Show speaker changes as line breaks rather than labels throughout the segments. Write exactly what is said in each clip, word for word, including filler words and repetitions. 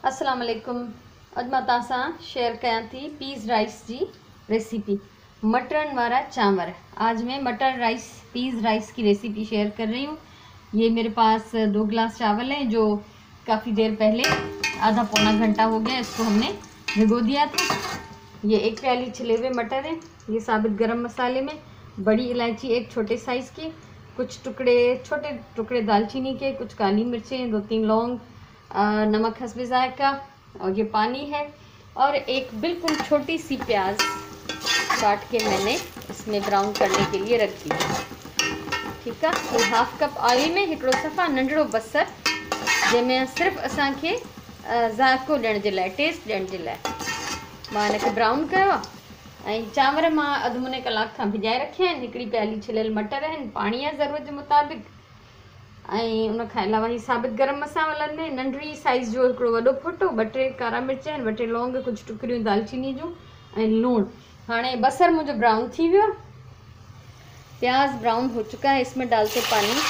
अस्सलाम वालेकुम। अॼु मां तव्हां सां शेयर कयां थी पीज़ राइस जी रेसिपी, मटरन वाला चांवर। आज मैं मटर राइस पीज़ राइस की रेसिपी शेयर कर रही हूँ। ये मेरे पास दो गिलास चावल हैं जो काफ़ी देर पहले आधा पौना घंटा हो गया इसको हमने भिगो दिया था। ये एक प्याली छिले हुए मटर हैं, ये साबित गरम मसाले में बड़ी इलायची एक छोटे साइज़ की, कुछ टुकड़े छोटे टुकड़े दालचीनी के, कुछ काली मिर्चें, दो तीन लौंग, नमक हस्बे जायका, और ये पानी है। और एक बिल्कुल छोटी सी प्याज काट के मैंने इसमें ब्राउन करने के लिए रख दी। ठीक है। तो हाफ कप ऑयल में हिकिड़ो सफ़ा नंढड़ो बसर, जंहिंमें सिर्फ़ु असांखे ज़ाइक़ो ॾियण जे लाइ, टेस्ट ॾियण जे लाइ मां हिनखे ब्राउन कयो आहे। ऐं चांवर मां अधु मुने कलाक खां भिॼाए रखिया आहिनि। हिकिड़ी प्याली छिलियल मटर आहिनि, पाणी आहे ज़रूरत जे मुताबिक़। ऐं उन खां अलावा ही साबित गरम मसालनि में नंढड़ी साइज़ जो हिकिड़ो वॾो फुटो, ॿ टे कारा मिर्च आहिनि, ॿ टे लौंग, कुझु टुकड़ियूं दालचीनी जूं ऐं लूणु। हाणे बसर मुंहिंजो ब्राउन थी वियो, प्याज ब्राउन हो चुका है। इसमें डालते पानी,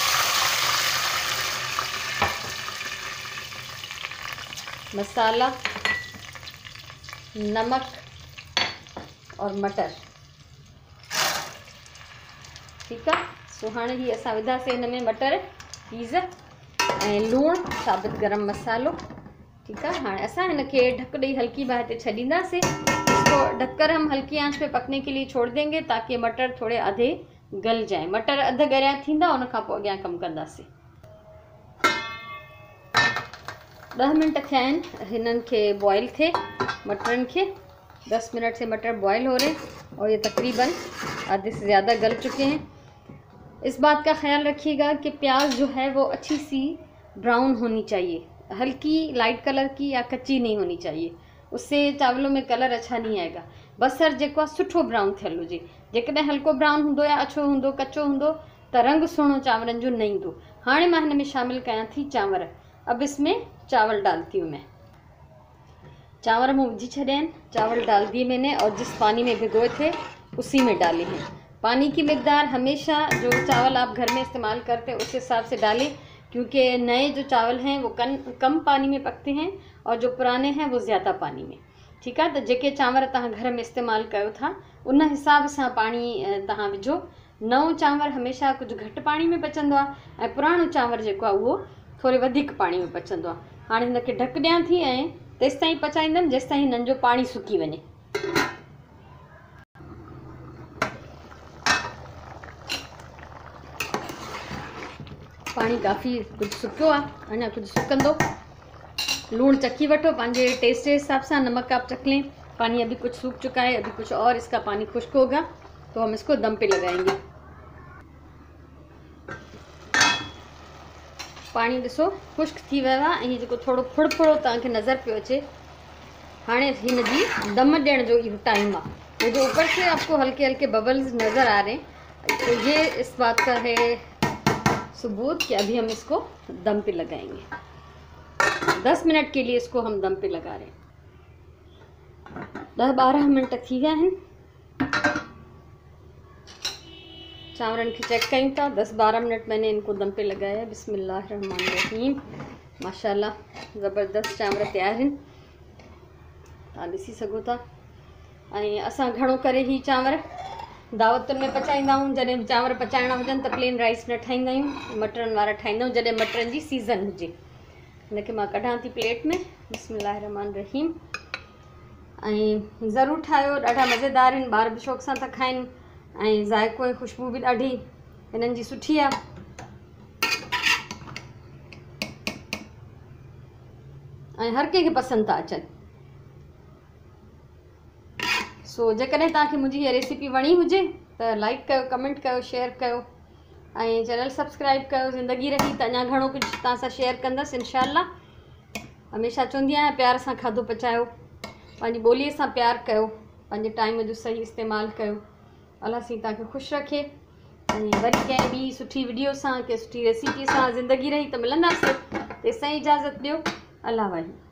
मसाला, नमक और मटर। ठीक है। सो हाणे ही असां विधासीं हिन में मटर, पीज़ ऐं लूणु, साबित गरम मसालो। ठीक है। हाणे असां हिनखे ढक ॾेई हल्की बाहि ते छॾींदासीं। इसको ढककर हम हल्की आंच पे पकने के लिए छोड़ देंगे ताकि मटर थोड़े आधे गल जाए। मटर अध गरिया थींदा, उन खां पोइ अॻियां कमु कंदासीं। ॾह मिनट थिया आहिनि हिननि खे बॉयल थे, मटरनि खे। दस मिनट से मटर बॉयल हो रहे हैं और ये तकरीबन आधे से ज़्यादा गल चुके हैं। इस बात का ख्याल रखिएगा कि प्याज जो है वो अच्छी सी ब्राउन होनी चाहिए, हल्की लाइट कलर की या कच्ची नहीं होनी चाहिए, उससे चावलों में कलर अच्छा नहीं आएगा। बसर जेको आहे सुठो ब्राउन थियल हुजे। जेकॾहिं हल्को ब्राउन हूंदो या अछो हूंदो, कच्चो हूंदो त रंग सुहिणो चांवरनि जो न ईंदो। हाणे मां हिन में शामिल कयां थी चांवर। अब इसमें चावल डालती हूँ मैं। चावल मैं विझी छॾिया आहिनि, चावल डाल दिए मैंने और जिस पानी में भिगोए थे उसी में डाले हैं। पानी की मिकदार हमेशा जो चावल आप घर में इस्तेमाल करते हैं उस हिसाब से डालें, क्योंकि नए जो चावल हैं वो कम कम पानी में पकते हैं और जो पुराने हैं वो ज़्यादा पानी में। ठीक है। तो जेके चांवर तव्हां घर में इस्तेमाल कयो था उन हिसाब सां पाणी तव्हां विझो। नओं चांवर हमेशा कुझु घटि पाणी में पचंदो आहे ऐं पुराणो चांवर जेको आहे उहो थोरे वधीक पाणी में पचंदो आहे। हाणे हिनखे ढक ॾियां थी ऐं तेसि ताईं पचाईंदमि जेसि ताईं हिननि जो पाणी सुकी वञे। पाणी काफ़ी कुझु सुकियो आहे, अञा कुझु सुकंदो। लूण चखी वठो पंहिंजे टेस्ट के हिसाब से, नमक आप चख लें। पानी अभी कुछ सूख चुका है, अभी कुछ और इसका पानी खुश्क होगा तो हम इसको दम पे लगाएंगे। पानी ॾिसो खुश्क थी वियो आहे ऐं जेको थोड़ो फुड़फुड़ो तव्हांखे नज़र पियो अचे। हाणे हिन जी दम ॾियण जो इहो टाइम आहे। वो जो ऊपर से आपको हल्के हल्के बबल्स नज़र आ रहे हैं तो ये इस बात का है सबूत कि अभी हम इसको दम पे लगाएंगे। दस मिनट के लिए इसको हम दम पे लगा रहे हैं। दस बारह मिनट थी गया हैं, चावरन के चेक कयूं था। दस बारह मिनट मैंने इनको दम पे लगाया है। बिस्मिल्लाहिर्रहमानिर्रहीम। माशाल्लाह ज़बरदस्त चांवर तैयार हैं, तव्हां ॾिसी सघो था। ऐं असां घणो करे ही चांवर दावतुनि में पचाईंदा आहियूं। जॾहिं चांवर पचाइणा हुजनि त प्लेन राइस न ठाहींदा आहियूं, मटरनि वारा ठाहींदा आहियूं जॾहिं मटरनि जी सीज़न हुजे। हिनखे मां कढां थी प्लेट में। बिस्मिल्लाहिर्रहमानिर्रहीम। ऐं ज़रूरु ठाहियो, ॾाढा मज़ेदार आहिनि, ॿार बि शौक़ सां था खाइनि ऐं ज़ाइक़ो ऐं ख़ुशबू बि ॾाढी हिननि जी सुठी आहे। ऐं हर कंहिंखे पसंदि था अचनि। सो जेकॾहिं तव्हांखे मुंहिंजी हीअ रेसिपी वणी हुजे त लाइक कयो, कमेंट कयो, शेयर कयो ऐं चैनल सब्सक्राइब कयो। ज़िंदगी रही त अञा घणो कुझु तव्हां सां शेयर कंदसि इंशाअल्लाह। हमेशह चवंदी आहियां प्यार सां खाधो पचायो, पंहिंजी ॿोलीअ सां प्यार कयो, पंहिंजे टाइम जो सही इस्तेमालु कयो। अलाह साईं तव्हांखे ख़ुशि रखे। ऐं वरी कंहिं ॿी सुठी वीडियो सां, कंहिं सुठी रेसिपी सां ज़िंदगी रही त मिलंदासीं। तेसिताईं इजाज़त ॾियो। अल्लाह वाहिद।